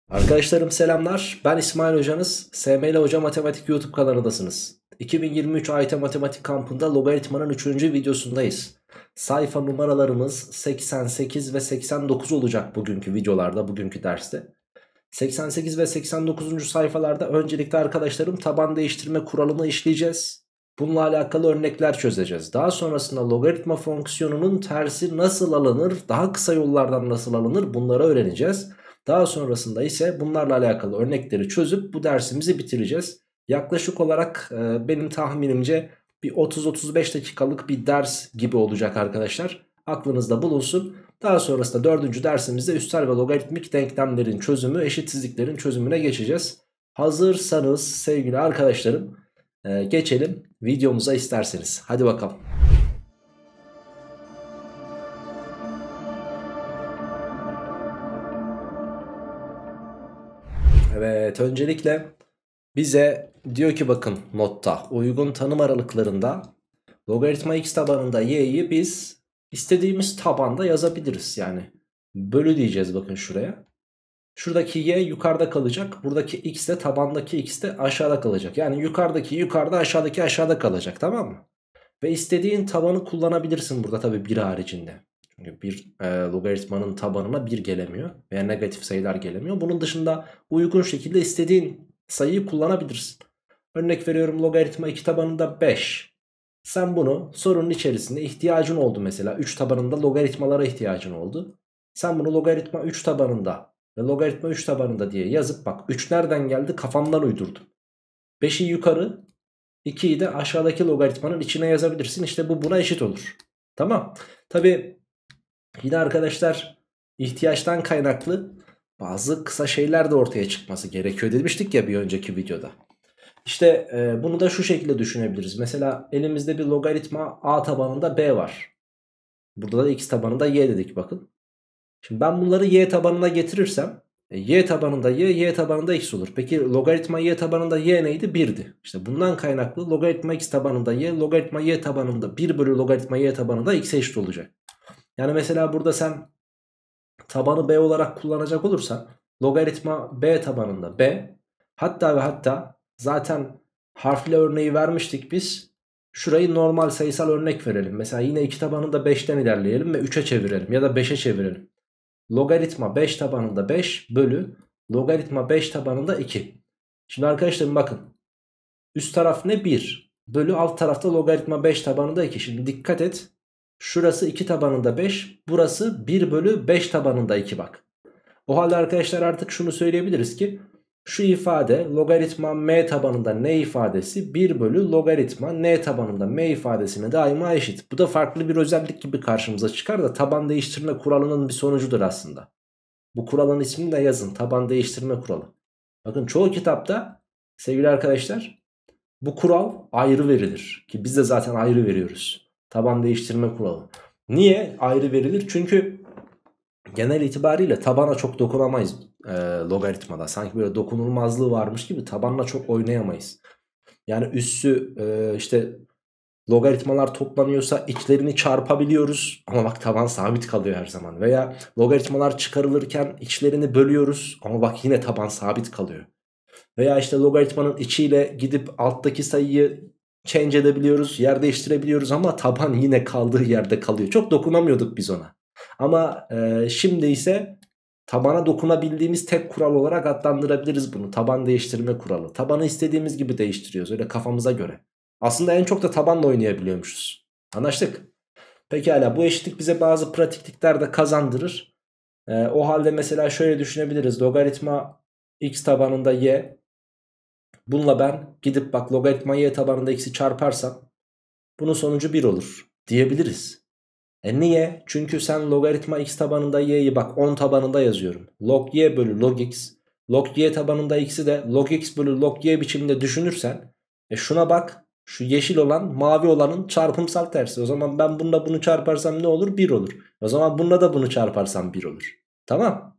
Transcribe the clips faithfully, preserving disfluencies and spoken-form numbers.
Arkadaşlarım selamlar. Ben İsmail Hocanız. S M L Hoca Matematik YouTube kanalındasınız. iki bin yirmi üç A Y T Matematik kampında logaritmanın üçüncü videosundayız. Sayfa numaralarımız seksen sekiz ve seksen dokuz olacak bugünkü videolarda, bugünkü derste. seksen sekiz ve seksen dokuzuncu sayfalarda öncelikle arkadaşlarım taban değiştirme kuralını işleyeceğiz. Bununla alakalı örnekler çözeceğiz. Daha sonrasında logaritma fonksiyonunun tersi nasıl alınır, daha kısa yollardan nasıl alınır bunları öğreneceğiz. Daha sonrasında ise bunlarla alakalı örnekleri çözüp bu dersimizi bitireceğiz. Yaklaşık olarak e, benim tahminimce bir otuz otuz beş dakikalık bir ders gibi olacak arkadaşlar. Aklınızda bulunsun. Daha sonrasında dördüncü dersimizde üstel ve logaritmik denklemlerin çözümü, eşitsizliklerin çözümüne geçeceğiz. Hazırsanız sevgili arkadaşlarım e, geçelim videomuza isterseniz. Hadi bakalım. Evet, öncelikle bize diyor ki bakın notta uygun tanım aralıklarında logaritma x tabanında y'yi biz istediğimiz tabanda yazabiliriz. Yani bölü diyeceğiz bakın şuraya. Şuradaki y yukarıda kalacak. Buradaki x de tabandaki x de aşağıda kalacak. Yani yukarıdaki yukarıda, aşağıdaki aşağıda kalacak, tamam mı? Ve istediğin tabanı kullanabilirsin burada tabii bir haricinde. Çünkü bir e, logaritmanın tabanına bir gelemiyor veya negatif sayılar gelemiyor. Bunun dışında uygun şekilde istediğin sayıyı kullanabilirsin. Örnek veriyorum, logaritma iki tabanında beş. Sen bunu sorunun içerisinde ihtiyacın oldu mesela. üç tabanında logaritmalara ihtiyacın oldu. Sen bunu logaritma üç tabanında ve logaritma üç tabanında diye yazıp bak üç nereden geldi kafamdan uydurdum. beşi yukarı, ikiyi de aşağıdaki logaritmanın içine yazabilirsin. İşte bu buna eşit olur. Tamam. Tabi yine arkadaşlar ihtiyaçtan kaynaklı bazı kısa şeyler de ortaya çıkması gerekiyor demiştik ya bir önceki videoda. İşte e, bunu da şu şekilde düşünebiliriz. Mesela elimizde bir logaritma a tabanında b var. Burada da x tabanında y dedik bakın. Şimdi ben bunları y tabanına getirirsem e, y tabanında y, y tabanında x olur. Peki logaritma y tabanında y neydi? birdi. İşte bundan kaynaklı logaritma x tabanında y, logaritma y tabanında bir bölü logaritma y tabanında x'e eşit olacak. Yani mesela burada sen tabanı b olarak kullanacak olursan logaritma b tabanında b, hatta ve hatta zaten harfli örneği vermiştik biz. Şurayı normal sayısal örnek verelim. Mesela yine iki tabanında beşten ilerleyelim ve üçe çevirelim ya da beşe çevirelim. Logaritma beş tabanında beş bölü logaritma beş tabanında iki. Şimdi arkadaşlarım bakın. Üst taraf ne? bir. Bölü alt tarafta logaritma beş tabanında iki. Şimdi dikkat et. Şurası iki tabanında beş. Burası bir bölü beş tabanında iki bak. O halde arkadaşlar artık şunu söyleyebiliriz ki şu ifade logaritma m tabanında n ifadesi bir bölü logaritma n tabanında m ifadesine daima eşit. Bu da farklı bir özellik gibi karşımıza çıkar da taban değiştirme kuralının bir sonucudur aslında. Bu kuralın ismini de yazın, taban değiştirme kuralı. Bakın çoğu kitapta sevgili arkadaşlar bu kural ayrı verilir ki biz de zaten ayrı veriyoruz. Taban değiştirme kuralı. Niye ayrı verilir? Çünkü genel itibariyle tabana çok dokunamayız e, logaritmada. Sanki böyle dokunulmazlığı varmış gibi tabanla çok oynayamayız. Yani üssü e, işte logaritmalar toplanıyorsa içlerini çarpabiliyoruz ama bak taban sabit kalıyor her zaman. Veya logaritmalar çıkarılırken içlerini bölüyoruz ama bak yine taban sabit kalıyor. Veya işte logaritmanın içiyle gidip alttaki sayıyı change edebiliyoruz, yer değiştirebiliyoruz ama taban yine kaldığı yerde kalıyor. Çok dokunamıyorduk biz ona. Ama e, şimdi ise tabana dokunabildiğimiz tek kural olarak adlandırabiliriz bunu. Taban değiştirme kuralı. Tabanı istediğimiz gibi değiştiriyoruz öyle kafamıza göre. Aslında en çok da tabanla oynayabiliyormuşuz. Anlaştık. Pekala, bu eşitlik bize bazı pratiklikler de kazandırır. E, o halde mesela şöyle düşünebiliriz. Logaritma x tabanında y. Bununla ben gidip bak logaritma y tabanında x'i çarparsam bunun sonucu bir olur diyebiliriz. E niye? Çünkü sen logaritma x tabanında y'yi bak on tabanında yazıyorum. Log y bölü log x. Log y tabanında x'i de log x bölü log y biçiminde düşünürsen e şuna bak, şu yeşil olan mavi olanın çarpımsal tersi. O zaman ben bununla bunu çarparsam ne olur? bir olur. O zaman bununla da bunu çarparsam bir olur. Tamam.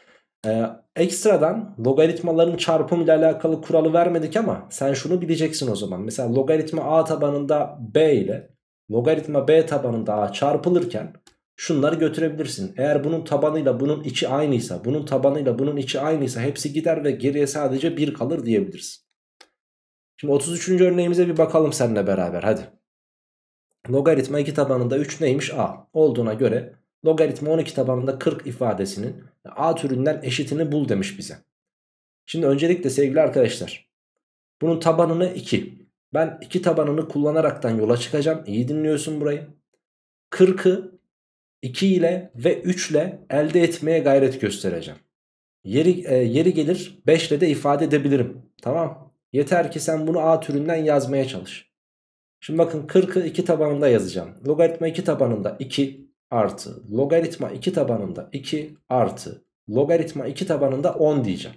Ee, ekstradan logaritmaların çarpımı ile alakalı kuralı vermedik ama sen şunu bileceksin o zaman. Mesela logaritma a tabanında b ile logaritma b tabanında a çarpılırken şunları götürebilirsin. Eğer bunun tabanıyla bunun içi aynıysa, bunun tabanıyla bunun içi aynıysa hepsi gider ve geriye sadece bir kalır diyebiliriz. Şimdi otuz üçüncü örneğimize bir bakalım seninle beraber, hadi. Logaritma iki tabanında üç neymiş? A olduğuna göre logaritma on iki tabanında kırk ifadesinin A türünden eşitini bul demiş bize. Şimdi öncelikle sevgili arkadaşlar, bunun tabanını iki. Ben iki tabanını kullanaraktan yola çıkacağım. İyi dinliyorsun burayı. kırkı iki ile ve üç ile elde etmeye gayret göstereceğim. Yeri, e, yeri gelir beş ile de ifade edebilirim. Tamam. Yeter ki sen bunu A türünden yazmaya çalış. Şimdi bakın, kırkı iki tabanında yazacağım. Logaritma iki tabanında iki artı logaritma iki tabanında iki artı logaritma iki tabanında on diyeceğim.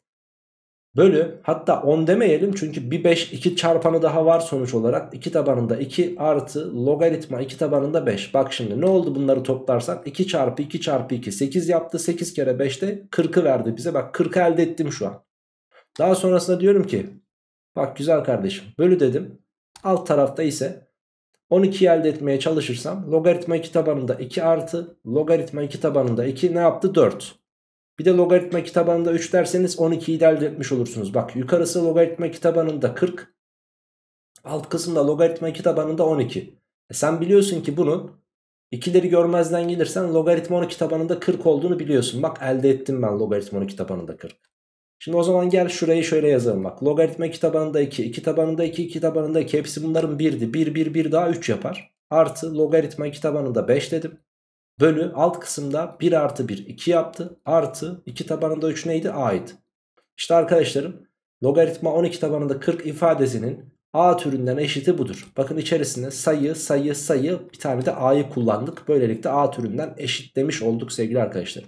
Bölü, hatta on demeyelim çünkü bir beş iki çarpanı daha var sonuç olarak. iki tabanında iki artı logaritma iki tabanında beş. Bak şimdi ne oldu bunları toplarsak? iki çarpı iki çarpı iki sekiz yaptı. sekiz kere beş de kırkı verdi bize. Bak, kırkı elde ettim şu an. Daha sonrasında diyorum ki bak güzel kardeşim, bölü dedim. Alt tarafta ise on ikiyi elde etmeye çalışırsam logaritma iki tabanında iki artı logaritma iki tabanında iki ne yaptı? dört. Bir de logaritma iki tabanında üç derseniz on ikiyi de elde etmiş olursunuz. Bak, yukarısı logaritma iki tabanında kırk. Alt kısımda logaritma iki tabanında on iki. E sen biliyorsun ki bunun ikileri görmezden gelirsen logaritma on iki tabanında kırk olduğunu biliyorsun. Bak, elde ettim ben logaritma on iki tabanında kırk. Şimdi o zaman gel şurayı şöyle yazalım bak. Logaritma iki tabanında iki, iki tabanında iki, iki tabanında iki, hepsi bunların birdi. bir, bir, bir daha üç yapar. Artı logaritma iki tabanında beş dedim. Bölü alt kısımda bir artı bir iki yaptı. Artı iki tabanında üç neydi? A'ydı. İşte arkadaşlarım, logaritma on iki tabanında kırk ifadesinin A türünden eşiti budur. Bakın içerisinde sayı sayı sayı, bir tane de A'yı kullandık. Böylelikle A türünden eşitlemiş olduk sevgili arkadaşlarım.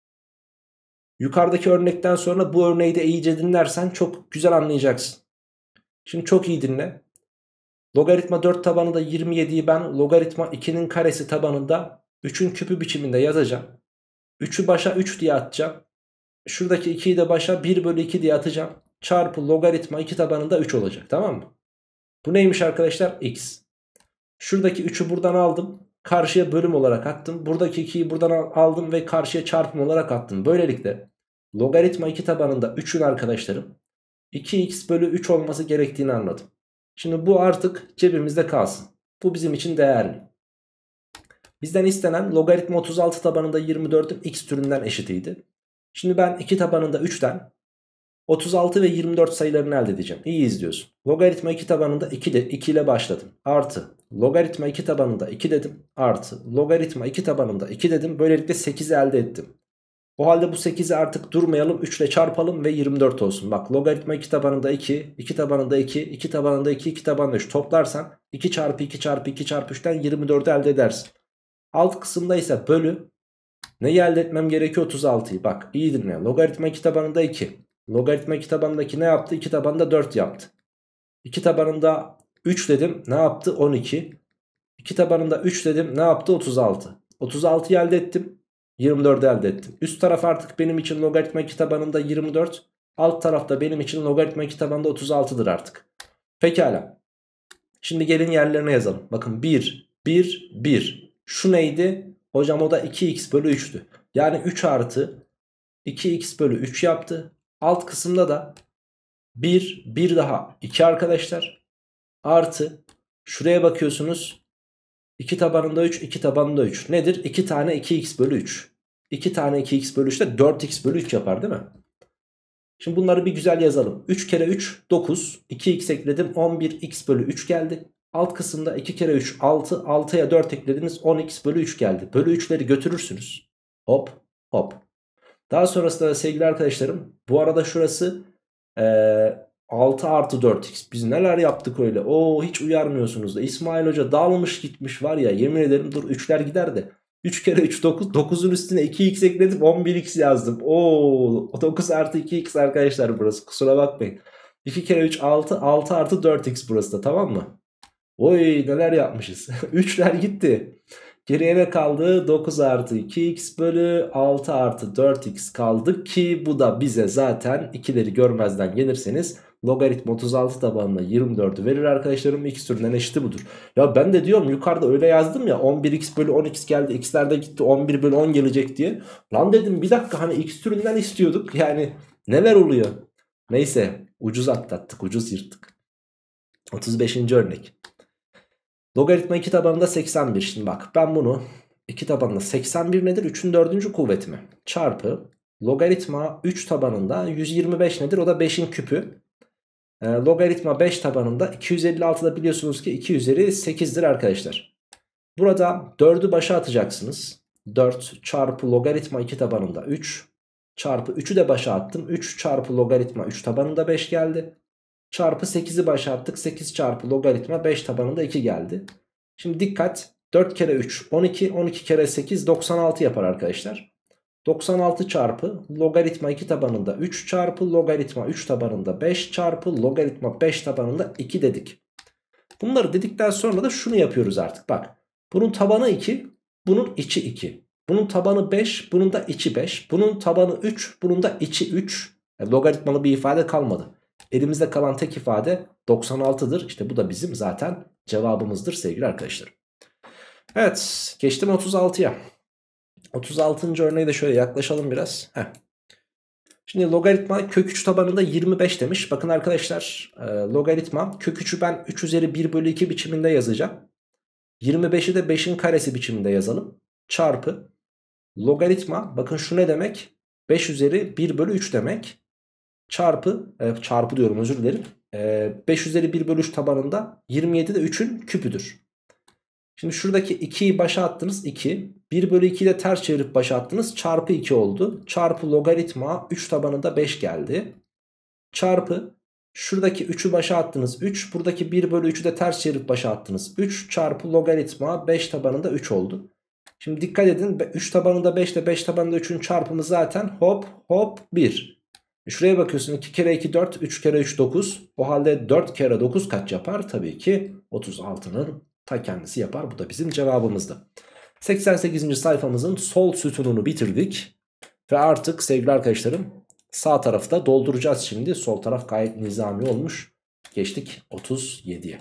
Yukarıdaki örnekten sonra bu örneği de iyice dinlersen çok güzel anlayacaksın. Şimdi çok iyi dinle. Logaritma dört tabanında yirmi yediyi ben logaritma ikinin karesi tabanında üçün küpü biçiminde yazacağım. üçü başa üç diye atacağım. Şuradaki ikiyi de başa bir bölü iki diye atacağım. Çarpı logaritma iki tabanında üç olacak, tamam mı? Bu neymiş arkadaşlar? X. Şuradaki üçü buradan aldım. Karşıya bölüm olarak attım. Buradaki ikiyi buradan aldım ve karşıya çarpım olarak attım. Böylelikle logaritma iki tabanında üçün arkadaşlarım iki x bölü üç olması gerektiğini anladım. Şimdi bu artık cebimizde kalsın. Bu bizim için değerli. Bizden istenen logaritma otuz altı tabanında yirmi dördün x türünden eşitiydi. Şimdi ben iki tabanında üçten otuz altı ve yirmi dört sayılarını elde edeceğim. İyi izliyorsun. Logaritma iki tabanında iki, de, iki ile başladım. Artı logaritma iki tabanında iki dedim. Artı logaritma iki tabanında iki dedim. Böylelikle sekizi elde ettim. O halde bu sekizi artık durmayalım, üç ile çarpalım ve yirmi dört olsun. Bak, logaritma iki tabanında iki, iki tabanında iki, iki tabanında iki, iki tabanında üç toplarsan iki çarpı iki çarpı iki çarpı üçten yirmi dördü elde edersin. Alt kısımda ise bölü, neyi elde etmem gerekiyor? otuz altıyı. Bak iyi dinle. Logaritma iki tabanında iki. Logaritma iki tabanındaki ne yaptı? iki tabanında dört yaptı. iki tabanında üç dedim. Ne yaptı? on iki. iki tabanında üç dedim. Ne yaptı? otuz altı. otuz altıyı elde ettim. yirmi dördü elde ettim. Üst taraf artık benim için logaritma iki tabanında yirmi dört. Alt tarafta benim için logaritma iki tabanında otuz altıdır artık. Pekala. Şimdi gelin yerlerine yazalım. Bakın bir, bir, bir. Şu neydi? Hocam o da iki x bölü üç'tü. Yani üç artı iki x bölü üç yaptı. Alt kısımda da bir, bir daha iki arkadaşlar. Artı şuraya bakıyorsunuz. iki tabanında üç, iki tabanında üç. Nedir? iki tane iki x bölü üç. iki tane iki x bölü üç de dört x bölü üç yapar değil mi? Şimdi bunları bir güzel yazalım. üç kere üç dokuz. iki x ekledim. on bir x bölü üç geldi. Alt kısımda iki kere üç altı. altıya dört eklediniz. on x bölü üç geldi. Bölü üçleri götürürsünüz. Hop hop. Daha sonrasında da sevgili arkadaşlarım, bu arada şurası ee, altı artı dört x. Biz neler yaptık öyle. Oo, hiç uyarmıyorsunuz da. İsmail Hoca dalmış gitmiş var ya, yemin ederim, dur üçler gider de. üç kere üç dokuz. dokuzun üstüne iki x ekledim, on bir x yazdım. Oo, dokuz artı iki x arkadaşlar burası. Kusura bakmayın. iki kere üç altı. altı artı dört x burası da, tamam mı? Oy neler yapmışız. üçler gitti. Geriye ne kaldı? dokuz artı iki x bölü altı artı dört x kaldı ki bu da bize zaten ikileri görmezden gelirseniz logaritma otuz altı tabanına yirmi dördü verir arkadaşlarım. X türünden eşiti budur. Ya ben de diyorum yukarıda öyle yazdım ya, on bir x bölü on x geldi, x'ler de gitti, on bir bölü on gelecek diye. Lan dedim bir dakika, hani x türünden istiyorduk yani, neler oluyor? Neyse, ucuz atlattık, ucuz yırttık. otuz beşinci örnek. Logaritma iki tabanında seksen bir. Şimdi bak, ben bunu iki tabanında seksen bir nedir? üçün dördüncü kuvveti mi? Çarpı logaritma üç tabanında yüz yirmi beş nedir? O da beşin küpü. E, logaritma beş tabanında iki yüz elli altıda biliyorsunuz ki iki üzeri sekizdir arkadaşlar. Burada dördü başa atacaksınız. dört çarpı logaritma iki tabanında üç çarpı üçü de başa attım. üç çarpı logaritma üç tabanında beş geldi. Çarpı sekizi başa attık. sekiz çarpı logaritma beş tabanında iki geldi. Şimdi dikkat. dört kere üç on iki. on iki kere sekiz doksan altı yapar arkadaşlar. doksan altı çarpı logaritma iki tabanında üç çarpı logaritma üç tabanında beş çarpı logaritma beş tabanında iki dedik. Bunları dedikten sonra da şunu yapıyoruz artık. Bak. Bunun tabanı iki. Bunun içi iki. Bunun tabanı beş. Bunun da içi beş. Bunun tabanı üç. Bunun da içi üç. Yani logaritmalı bir ifade kalmadı. Elimizde kalan tek ifade doksan altıdır. İşte bu da bizim zaten cevabımızdır sevgili arkadaşlar. Evet, geçtim otuz altıya. otuz altıncı örneğe de şöyle yaklaşalım biraz. Heh. Şimdi logaritma kök üç tabanında yirmi beş demiş. Bakın arkadaşlar, e, logaritma kök üçü ben üç üzeri bir bölü iki biçiminde yazacağım. yirmi beşi de beşin karesi biçiminde yazalım. Çarpı logaritma, bakın şu ne demek? beş üzeri bir bölü üç demek. Çarpı, e, çarpı diyorum, özür dilerim. E, beş üzeri bir bölü üç tabanında yirmi yedi de üçün küpüdür. Şimdi şuradaki ikiyi başa attınız, iki. bir bölü ikiyi de ters çevirip başa attınız. Çarpı iki oldu. Çarpı logaritma üç tabanında beş geldi. Çarpı şuradaki üçü başa attınız, üç. Buradaki bir bölü üçü de ters çevirip başa attınız. üç çarpı logaritma beş tabanında üç oldu. Şimdi dikkat edin, üç tabanında beş ile beş tabanında üçün çarpımı zaten hop hop bir. Şuraya bakıyorsun, iki kere iki dört, üç kere üç dokuz. O halde dört kere dokuz kaç yapar? Tabii ki otuz altının ta kendisi yapar. Bu da bizim cevabımızdı. seksen sekizinci sayfamızın sol sütununu bitirdik. Ve artık sevgili arkadaşlarım sağ tarafı da dolduracağız şimdi. Sol taraf gayet nizami olmuş. Geçtik otuz yediye.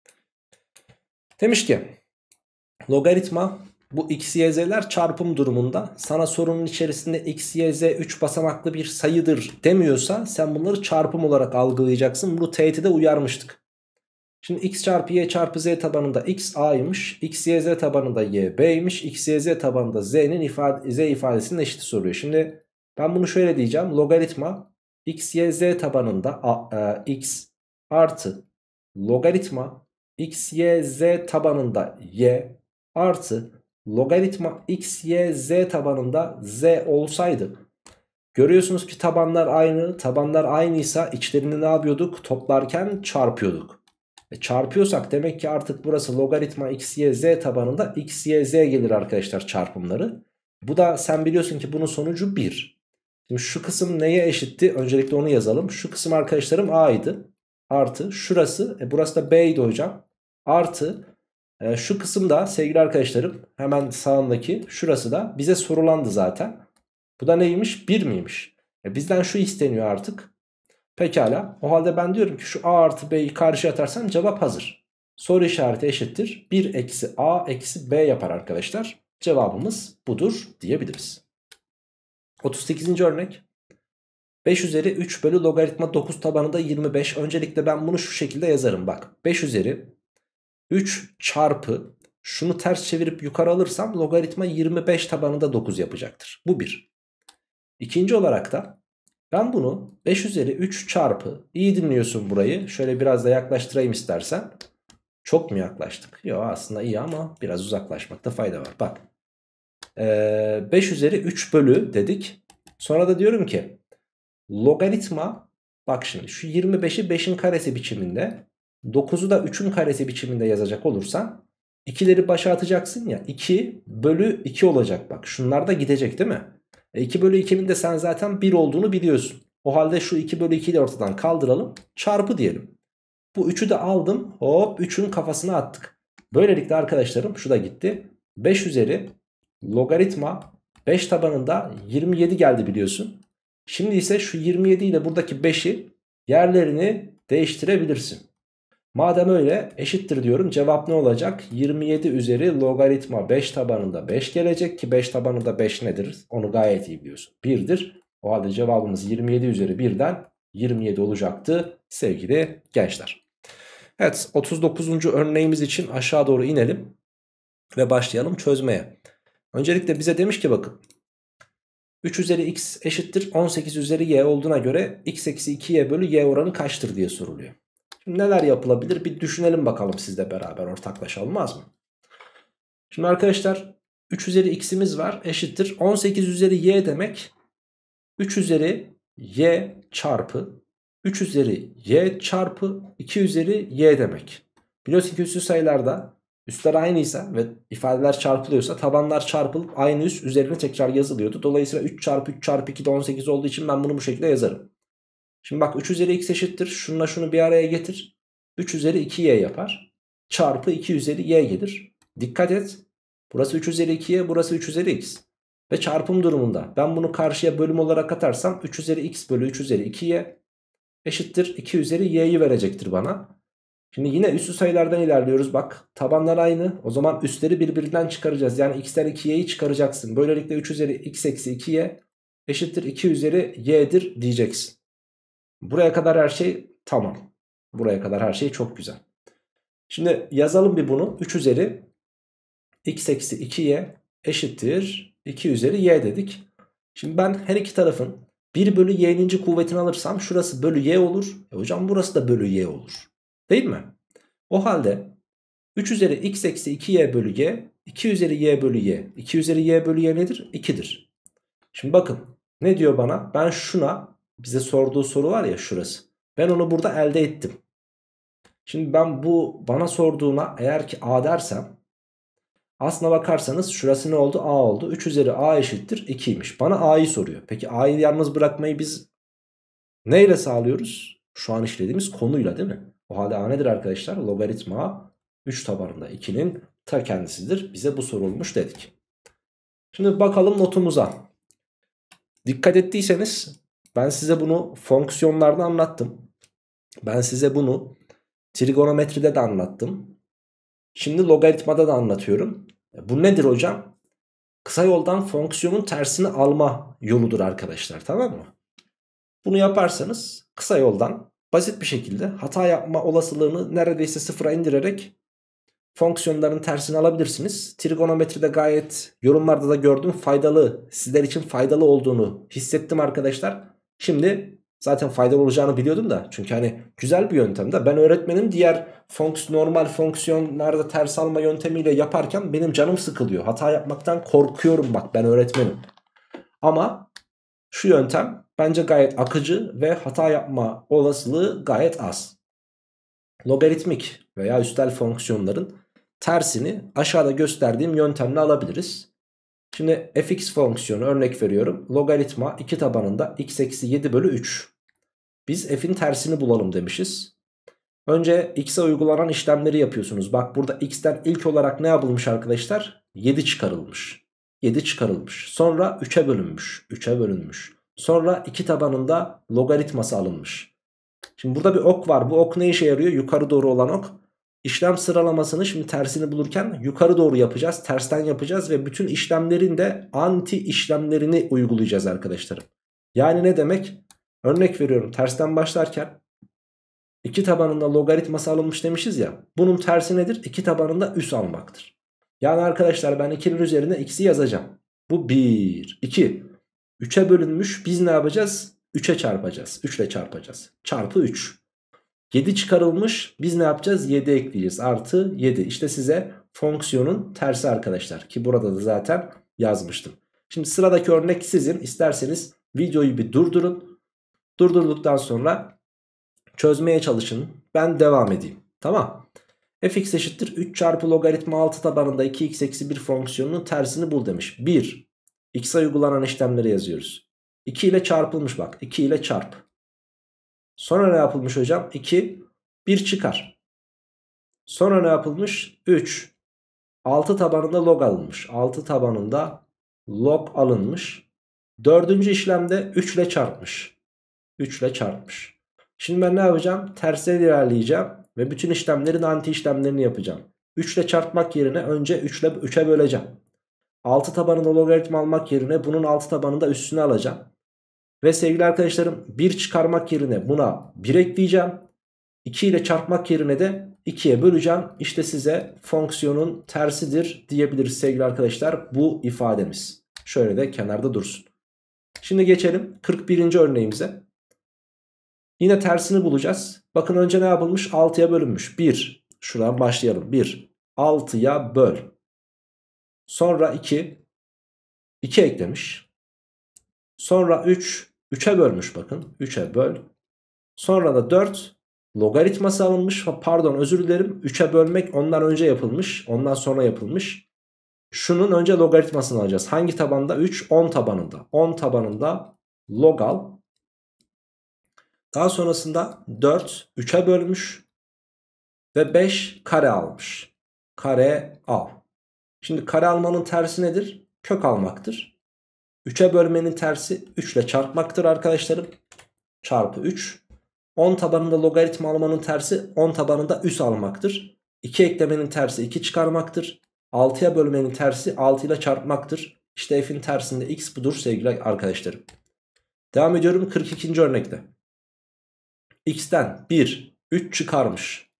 Demiş ki logaritma bu x, y, z'ler çarpım durumunda sana sorunun içerisinde x, y, z üç basamaklı bir sayıdır demiyorsa sen bunları çarpım olarak algılayacaksın. Bunu teğetide uyarmıştık. Şimdi x çarpı y çarpı z tabanında x a'ymış. X, y, z tabanında y b'ymiş. X, y, z tabanında z'nin ifade, z ifadesinin eşiti soruyor. Şimdi ben bunu şöyle diyeceğim. Logaritma x, y, z tabanında a, e, x artı logaritma x, y, z tabanında y artı logaritma x, y, z tabanında z olsaydı. Görüyorsunuz ki tabanlar aynı. Tabanlar aynıysa içlerini ne yapıyorduk? Toplarken çarpıyorduk. E çarpıyorsak demek ki artık burası logaritma x, y, z tabanında x, y, z gelir arkadaşlar çarpımları. Bu da sen biliyorsun ki bunun sonucu bir. Şimdi şu kısım neye eşitti? Öncelikle onu yazalım. Şu kısım arkadaşlarım a'ydı. Artı şurası, e burası da b'ydi hocam. Artı e, şu kısım da sevgili arkadaşlarım hemen sağındaki şurası da bize sorulandı zaten. Bu da neymiş? bir miymiş? E bizden şu isteniyor artık. Pekala. O halde ben diyorum ki şu a artı b'yi karşıya atarsam cevap hazır. Soru işareti eşittir. bir eksi a eksi b yapar arkadaşlar. Cevabımız budur diyebiliriz. otuz sekizinci örnek. beş üzeri üç bölü logaritma dokuz tabanında yirmi beş. Öncelikle ben bunu şu şekilde yazarım. Bak, beş üzeri üç çarpı şunu ters çevirip yukarı alırsam logaritma yirmi beş tabanında dokuz yapacaktır. Bu bir. İkinci olarak da ben bunu beş üzeri üç çarpı, iyi dinliyorsun burayı, şöyle biraz da yaklaştırayım istersen. Çok mu yaklaştık? Yok, aslında iyi ama biraz uzaklaşmakta fayda var. Bak ee, beş üzeri üç bölü dedik. Sonra da diyorum ki logaritma, bak şimdi şu yirmi beşi beşin karesi biçiminde, dokuzu da üçün karesi biçiminde yazacak olursan ikileri başa atacaksın ya, iki bölü iki olacak. Bak şunlar da gidecek değil mi? E iki bölü ikinin de sen zaten bir olduğunu biliyorsun. O halde şu iki bölü ikiyi de ortadan kaldıralım. Çarpı diyelim. Bu üçü de aldım. Hop üçün kafasına attık. Böylelikle arkadaşlarım şu da gitti. beş üzeri logaritma beş tabanında yirmi yedi geldi biliyorsun. Şimdi ise şu yirmi yedi ile buradaki beşi yerlerini değiştirebilirsin. Madem öyle eşittir diyorum, cevap ne olacak? yirmi yedi üzeri logaritma beş tabanında beş gelecek ki beş tabanında beş nedir? Onu gayet iyi biliyorsun. birdir. O halde cevabımız yirmi yedi üzeri birden yirmi yedi olacaktı sevgili gençler. Evet, otuz dokuzuncu örneğimiz için aşağı doğru inelim ve başlayalım çözmeye. Öncelikle bize demiş ki bakın, üç üzeri x eşittir on sekiz üzeri y olduğuna göre x eksi iki y bölü y oranı kaçtır diye soruluyor. Şimdi neler yapılabilir bir düşünelim bakalım, sizle beraber ortaklaşa, olmaz mı? Şimdi arkadaşlar üç üzeri x'imiz var, eşittir on sekiz üzeri y demek üç üzeri y çarpı üç üzeri y çarpı iki üzeri y demek. Biliyorsun ki üstü sayılarda üstler aynıysa ve ifadeler çarpılıyorsa tabanlar çarpılıp aynı üst üzerine tekrar yazılıyordu. Dolayısıyla üç çarpı üç çarpı iki de on sekiz olduğu için ben bunu bu şekilde yazarım. Şimdi bak, üç üzeri x eşittir. Şununla şunu bir araya getir. üç üzeri iki y yapar. Çarpı iki üzeri y gelir. Dikkat et. Burası üç üzeri iki y, burası üç üzeri x. Ve çarpım durumunda ben bunu karşıya bölüm olarak atarsam üç üzeri x bölü üç üzeri iki y eşittir iki üzeri y'yi verecektir bana. Şimdi yine üstü sayılardan ilerliyoruz. Bak, tabanlar aynı. O zaman üstleri birbirinden çıkaracağız. Yani x'ten iki y'yi çıkaracaksın. Böylelikle üç üzeri x eksi iki y eşittir iki üzeri y'dir diyeceksin. Buraya kadar her şey tamam. Buraya kadar her şey çok güzel. Şimdi yazalım bir bunu. üç üzeri x eksi iki y eşittir iki üzeri y dedik. Şimdi ben her iki tarafın bir bölü y'ninci kuvvetini alırsam şurası bölü y olur. E hocam burası da bölü y olur. Değil mi? O halde üç üzeri x eksi iki y bölü y, iki üzeri y bölü y. iki üzeri y bölü y nedir? ikidir. Şimdi bakın ne diyor bana? Ben şuna, bize sorduğu soru var ya şurası. Ben onu burada elde ettim. Şimdi ben bu bana sorduğuna eğer ki a dersem, aslına bakarsanız şurası ne oldu? A oldu. üç üzeri a eşittir ikiymiş. Bana a'yı soruyor. Peki a'yı yalnız bırakmayı biz neyle sağlıyoruz? Şu an işlediğimiz konuyla, değil mi? O halde a nedir arkadaşlar? Logaritma üç tabanında ikinin ta kendisidir. Bize bu sorulmuş dedik. Şimdi bakalım notumuza. Dikkat ettiyseniz ben size bunu fonksiyonlarda anlattım. Ben size bunu trigonometride de anlattım. Şimdi logaritmada da anlatıyorum. Bu nedir hocam? Kısa yoldan fonksiyonun tersini alma yoludur arkadaşlar, tamam mı? Bunu yaparsanız kısa yoldan basit bir şekilde hata yapma olasılığını neredeyse sıfıra indirerek fonksiyonların tersini alabilirsiniz. Trigonometride gayet, yorumlarda da gördüm, faydalı, sizler için faydalı olduğunu hissettim arkadaşlar. Şimdi zaten faydalı olacağını biliyordum da, çünkü hani güzel bir yöntem de, ben öğretmenim, diğer fonks normal fonksiyonlarda ters alma yöntemiyle yaparken benim canım sıkılıyor. Hata yapmaktan korkuyorum, bak ben öğretmenim. Ama şu yöntem bence gayet akıcı ve hata yapma olasılığı gayet az. Logaritmik veya üstel fonksiyonların tersini aşağıda gösterdiğim yöntemle alabiliriz. Şimdi fx fonksiyonu örnek veriyorum. Logaritma iki tabanında x eksi yedi bölü üç. Biz f'in tersini bulalım demişiz. Önce x'e uygulanan işlemleri yapıyorsunuz. Bak burada x'ten ilk olarak ne yapılmış arkadaşlar? yedi çıkarılmış. yedi çıkarılmış. Sonra üçe bölünmüş. üçe bölünmüş. Sonra iki tabanında logaritması alınmış. Şimdi burada bir ok var. Bu ok ne işe yarıyor? Yukarı doğru olan ok. İşlem sıralamasını şimdi tersini bulurken yukarı doğru yapacağız. Tersten yapacağız ve bütün işlemlerin de anti işlemlerini uygulayacağız arkadaşlarım. Yani ne demek? Örnek veriyorum, tersten başlarken iki tabanında logaritması alınmış demişiz ya. Bunun tersi nedir? İki tabanında üs almaktır. Yani arkadaşlar ben ikinin üzerine x'i yazacağım. Bu bir. iki. üçe bölünmüş. Biz ne yapacağız? üçe çarpacağız. üç ile çarpacağız. Çarpı üç. yedi çıkarılmış. Biz ne yapacağız? yedi ekleyeceğiz. Artı yedi. İşte size fonksiyonun tersi arkadaşlar. Ki burada da zaten yazmıştım. Şimdi sıradaki örnek sizin. İsterseniz videoyu bir durdurun. Durdurduktan sonra çözmeye çalışın. Ben devam edeyim. Tamam. Fx eşittir üç çarpı logaritma altı tabanında iki x eksi bir fonksiyonunun tersini bul demiş. bir. X'e uygulanan işlemleri yazıyoruz. iki ile çarpılmış bak. iki ile çarp. Sonra ne yapılmış hocam? iki. bir çıkar. Sonra ne yapılmış? üç. altı tabanında log alınmış. altı tabanında log alınmış. Dördüncü işlemde üç ile çarpmış. üç ile çarpmış. Şimdi ben ne yapacağım? Tersine ilerleyeceğim ve bütün işlemlerin anti işlemlerini yapacağım. üç ile çarpmak yerine önce üç ile üçe böleceğim. altı tabanında logaritma almak yerine bunun altı tabanında üstüne alacağım. Ve sevgili arkadaşlarım, bir çıkarmak yerine buna bir ekleyeceğim. iki ile çarpmak yerine de ikiye böleceğim. İşte size fonksiyonun tersidir diyebiliriz sevgili arkadaşlar bu ifademiz. Şöyle de kenarda dursun. Şimdi geçelim kırk birinci örneğimize. Yine tersini bulacağız. Bakın önce ne yapılmış? altıya bölünmüş. bir. Şuradan başlayalım. bir. altıya böl. Sonra iki. iki eklemiş. Sonra üç. üçe bölmüş bakın. üçe böl. Sonra da dört. Logaritması alınmış. Pardon, özür dilerim. üçe bölmek ondan önce yapılmış. Ondan sonra yapılmış. Şunun önce logaritmasını alacağız. Hangi tabanda? üç. on tabanında. on tabanında log al. Daha sonrasında dört üçe bölmüş. Ve beş kare almış. Kare al. Şimdi kare almanın tersi nedir? Kök almaktır. üçe bölmenin tersi üç ile çarpmaktır arkadaşlarım. Çarpı üç. on tabanında logaritma almanın tersi on tabanında üs almaktır. iki eklemenin tersi iki çıkarmaktır. altıya bölmenin tersi altı ile çarpmaktır. İşte f'in tersinde x budur sevgili arkadaşlarım. Devam ediyorum kırk ikinci örnekte. X'ten bir, üç çıkarmış.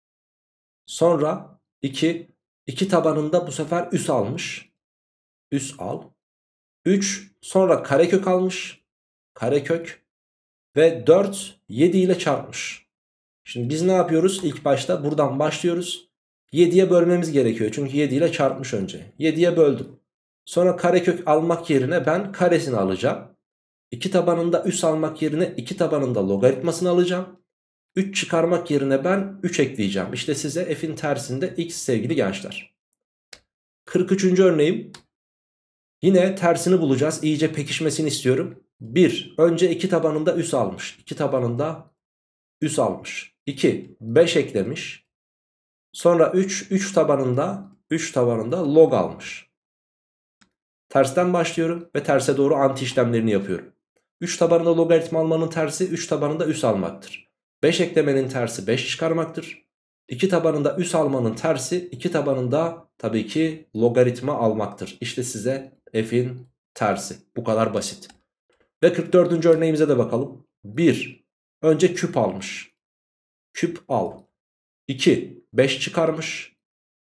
Sonra iki, iki tabanında bu sefer üs almış. Üs al. üç, sonra karekök almış. Karekök. Ve dört, yedi ile çarpmış. Şimdi biz ne yapıyoruz? İlk başta buradan başlıyoruz. yediye bölmemiz gerekiyor. Çünkü yedi ile çarpmış önce. yediye böldüm. Sonra karekök almak yerine ben karesini alacağım. iki tabanında üs almak yerine iki tabanında logaritmasını alacağım. üç çıkarmak yerine ben üç ekleyeceğim. İşte size f'in tersinde x sevgili gençler. kırk üçüncü örneğim. Yine tersini bulacağız. İyice pekişmesini istiyorum. bir. Önce iki tabanında üs almış. iki tabanında üs almış. iki. beş eklemiş. Sonra üç. üç tabanında üç tabanında log almış. Tersten başlıyorum ve terse doğru anti işlemlerini yapıyorum. üç tabanında logaritma almanın tersi üç tabanında üs almaktır. beş eklemenin tersi beş çıkarmaktır. iki tabanında üs almanın tersi iki tabanında tabii ki logaritma almaktır. İşte size f'in tersi. Bu kadar basit. Ve kırk dördüncü örneğimize de bakalım. bir. Önce küp almış. Küp al. iki. beş çıkarmış.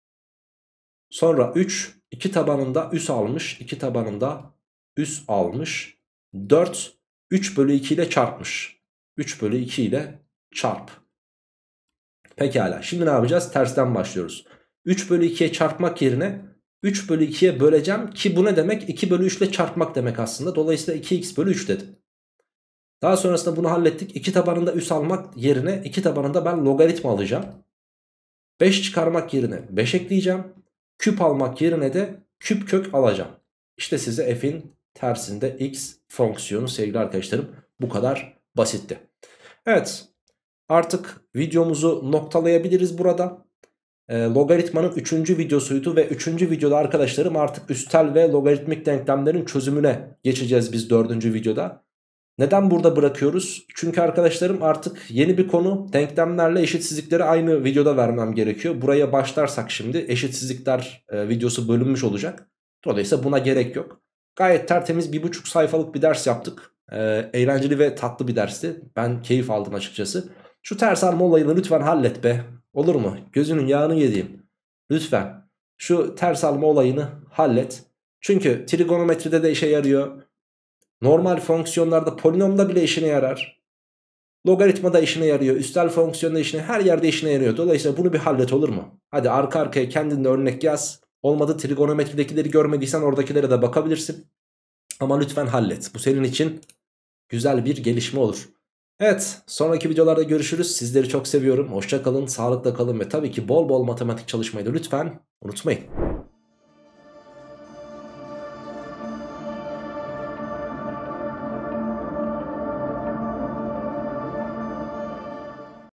Sonra üç. iki tabanında üs almış. iki tabanında üs almış. dört. üç bölü iki ile çarpmış. üç bölü iki ile çarp. Pekala. Şimdi ne yapacağız? Tersten başlıyoruz. üç bölü ikiye çarpmak yerine üç bölü ikiye böleceğim ki bu ne demek? iki bölü üç ile çarpmak demek aslında. Dolayısıyla iki x bölü üç dedim. Daha sonrasında bunu hallettik. iki tabanında üs almak yerine iki tabanında ben logaritma alacağım. beş çıkarmak yerine beş ekleyeceğim. Küp almak yerine de küp kök alacağım. İşte size f'in tersinde x fonksiyonu sevgili arkadaşlarım. Bu kadar basitti. Evet, artık videomuzu noktalayabiliriz burada. E, logaritmanın üçüncü videosuydu ve üçüncü videoda arkadaşlarım artık üstel ve logaritmik denklemlerin çözümüne geçeceğiz biz dördüncü videoda. Neden burada bırakıyoruz? Çünkü arkadaşlarım artık yeni bir konu, denklemlerle eşitsizlikleri aynı videoda vermem gerekiyor. Buraya başlarsak şimdi eşitsizlikler e, videosu bölünmüş olacak. Dolayısıyla buna gerek yok. Gayet tertemiz bir buçuk sayfalık bir ders yaptık. E, eğlenceli ve tatlı bir dersti. Ben keyif aldım açıkçası. Şu ters alma olayını lütfen hallet be. Olur mu? Gözünün yağını yediğim. Lütfen şu ters alma olayını hallet. Çünkü trigonometride de işe yarıyor. Normal fonksiyonlarda, polinomda bile işine yarar. Logaritmada işine yarıyor. Üstel fonksiyonda işine, her yerde işine yarıyor. Dolayısıyla bunu bir hallet, olur mu? Hadi arka arkaya kendin de örnek yaz. Olmadı trigonometridekileri görmediysen oradakilere de bakabilirsin. Ama lütfen hallet. Bu senin için güzel bir gelişme olur. Evet, sonraki videolarda görüşürüz. Sizleri çok seviyorum. Hoşça kalın, sağlıkla kalın ve tabii ki bol bol matematik çalışmayı da lütfen unutmayın.